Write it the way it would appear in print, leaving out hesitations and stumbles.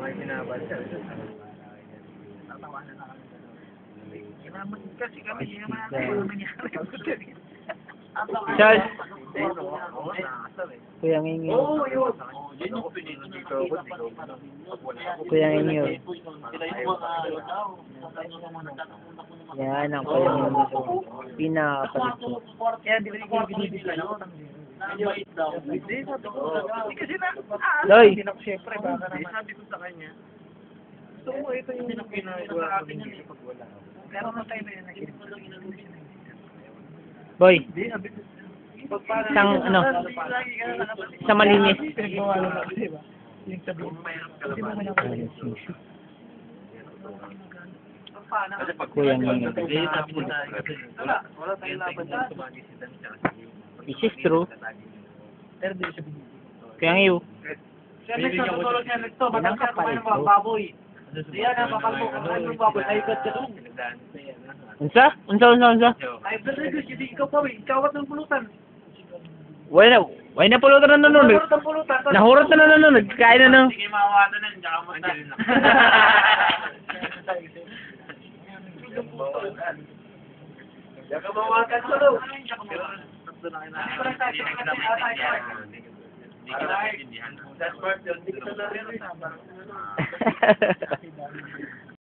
sinabal siya. Tatawanan na kami. Kinaman kasi kami, hindi naman natin nangyari. Charles! Oo, Kuya Ngingi. Oo, yun. Kuya Ngingi. Yan ang Kuya Ngingi. Pinakapalit ko. Kaya di ba yung binibigay yun? Hindi, sabi ko. Kasi na, Loy! siyempre, baka naman. Sabi ko sa kanya, gusto mo ito yung ginagawa ko hindi pag wala. Pero nung time na yun, nag-introduce na Boy! hindi, sabi ko. Isang, ano, isang malinis. Pinagbawalan ako, di ba? Yung sabi mo, hindi mo naman Kuya Ngingi. wala tayong laban dyan. This is true. Pero di siya binibigay. Kuya Ngingi. Siya nagtutulog niya nito, matangkat pa ng mga baboy. Diyan na, makalmo, ano yung baboy, ay blood ka doon. Unsa? Unsa? Ay blood ka doon, hindi ikaw pa, ikawat ng pulutan. Wala na pulutan na nanonood. Nahurot ng pulutan. Nahurot na nanonood. Kain na nang. Sige, mawawala na, hindi ako mata. Diyan ka mawakan sa loob. That's part, hindi kita na rin.